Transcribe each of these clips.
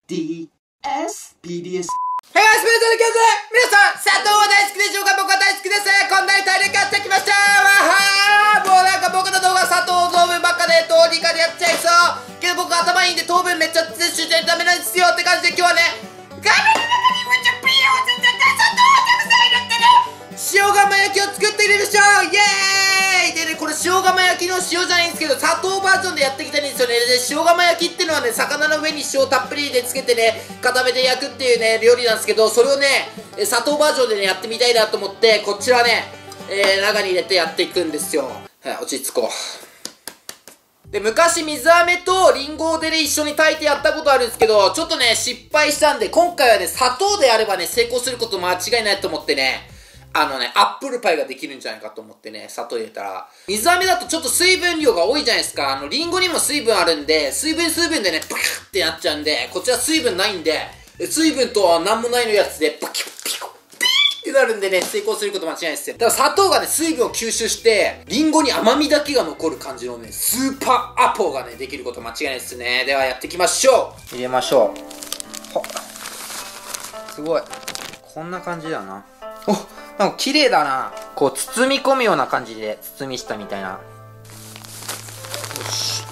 PDS。 はい、スペートの曲で皆さん、佐藤は大好きでしょうか？僕は大好きです。こんなに大量買ってきました。わはー、もうなんか僕の動画佐藤糖分ばっかでどうにかでやっちゃいそう。けど僕頭いいんで糖分めっちゃ摂取しないとダメなんですよって感じで今日はね、画面の中にめっちゃピーを全然佐藤はたくさん入れてね、塩釜焼きを作っているでしょう。イエーイでね、これ塩釜焼きの塩じゃないんですけど、砂糖バージョンでやってきたんですよね。で、塩釜焼きっていうのはね、魚の上に塩たっぷりでつけてね、固めて焼くっていうね、料理なんですけど、それをね、砂糖バージョンでね、やってみたいなと思って、こちらね、中に入れてやっていくんですよ。はい、落ち着こう。で、昔水飴とリンゴでね、一緒に炊いてやったことあるんですけど、ちょっとね、失敗したんで、今回はね、砂糖であればね、成功すること間違いないと思ってね、アップルパイができるんじゃないかと思ってね、砂糖入れたら。水飴だとちょっと水分量が多いじゃないですか。リンゴにも水分あるんで、水分でね、パキッってなっちゃうんで、こちら水分ないんで、水分となんもないのやつで、パキッピコピーってなるんでね、成功すること間違いないですよ。だから砂糖がね、水分を吸収して、リンゴに甘みだけが残る感じのね、スーパーアポがね、できること間違いないですね。ではやっていきましょう。入れましょう。はっ。すごい。こんな感じだな。お、なんか綺麗だな。こう包み込むような感じで包みしたみたいな。よし。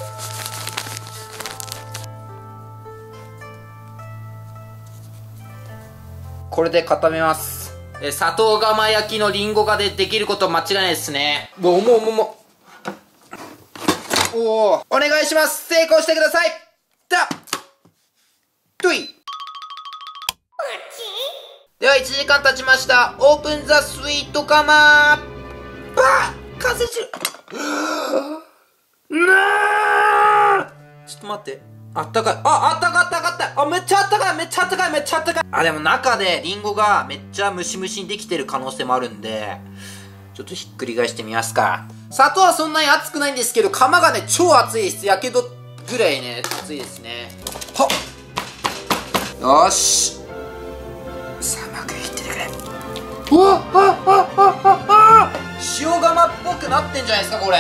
これで固めます。砂糖釜焼きのリンゴができること間違いないですね。もう。お願いします。成功してください。トイ。では1時間経ちました。オープンザスイートカマー。完成してる。ちょっと待って。あったかい。あったかい。めっちゃあったかい。でも中でリンゴがめっちゃムシムシにできてる可能性もあるんで、ちょっとひっくり返してみますか。砂糖はそんなに熱くないんですけど、釜がね、超熱いです。やけどぐらいね、熱いですね。はっ。よーし。さあ、うまくいっててくれ。塩釜っぽくなってんじゃないですか、これ。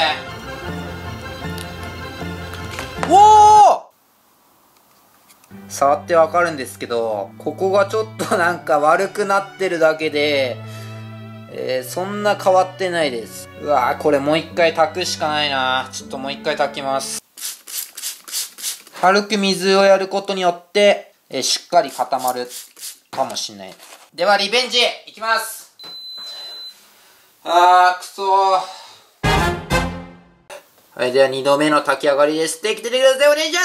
触ってわかるんですけど、ここがちょっとなんか悪くなってるだけで、そんな変わってないです。うわー、これもう一回炊くしかないな。ちょっともう一回炊きます。軽く水をやることによって、しっかり固まるかもしんない。ではリベンジいきます。くそー。はい、では2度目の炊き上がりです。できててください。お願いします。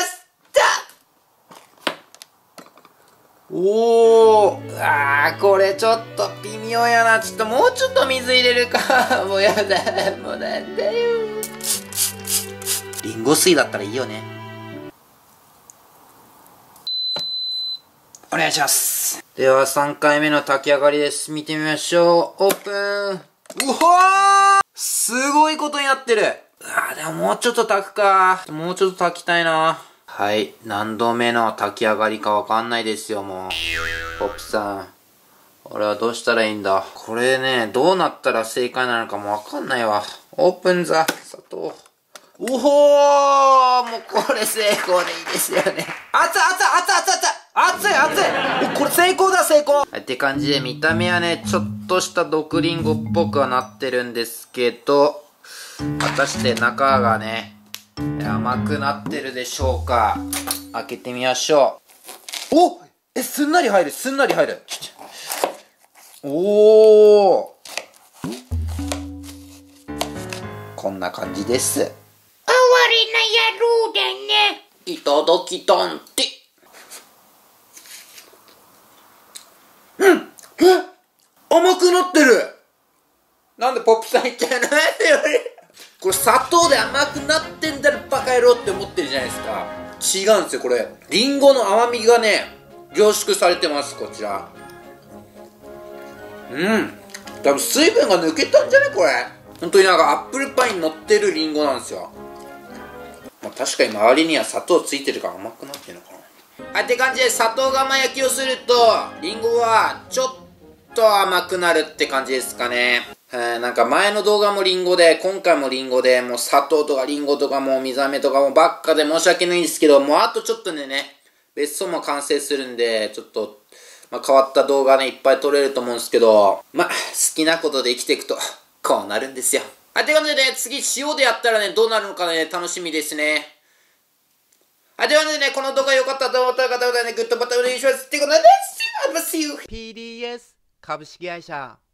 これちょっと微妙やな。ちょっともうちょっと水入れるか。もうやだ。もうなんだよ。リンゴ水だったらいいよね。お願いします。では3回目の炊き上がりです。見てみましょう。オープン。うわー、すごいことになってる。でももうちょっと炊くか。もうちょっと炊きたいな。はい。何度目の炊き上がりかわかんないですよ、もう。ポップさん。俺はどうしたらいいんだ。これね、どうなったら正解なのかもわかんないわ。オープンザ、砂糖。もうこれ成功でいいですよね。熱い。これ成功だ、成功。って感じで見た目はね、ちょっとした毒リンゴっぽくはなってるんですけど、果たして中がね、甘くなってるでしょうか。開けてみましょう。すんなり入る。こんな感じです。哀れな野郎だね。いただきたんて。甘くなってる。なんでポップさん言っちゃうの？これ砂糖で甘くなってんだろバカ野郎って思ってるじゃないですか。違うんですよ、これリンゴの甘みがね凝縮されてます。こちら多分水分が抜けたんじゃないこれ。本当になんかアップルパイに乗ってるリンゴなんですよ。確かに周りには砂糖ついてるから甘くなってるのかな。って感じで砂糖釜焼きをするとリンゴはちょっと甘くなるって感じですかね。なんか前の動画もリンゴで、今回もリンゴで、もう砂糖とかリンゴとかもう水飴とかもばっかで申し訳ないんですけど、もうあとちょっとでね、 別荘も完成するんで、ちょっと、変わった動画ね、いっぱい撮れると思うんですけど、好きなことで生きていくと、こうなるんですよ。はい、ということでね、次、塩でやったらね、どうなるのかね、楽しみですね。はい、ということでね、この動画良かったと思った方はね、グッドボタンお願いします。ってことで、See you! PDS 株式会社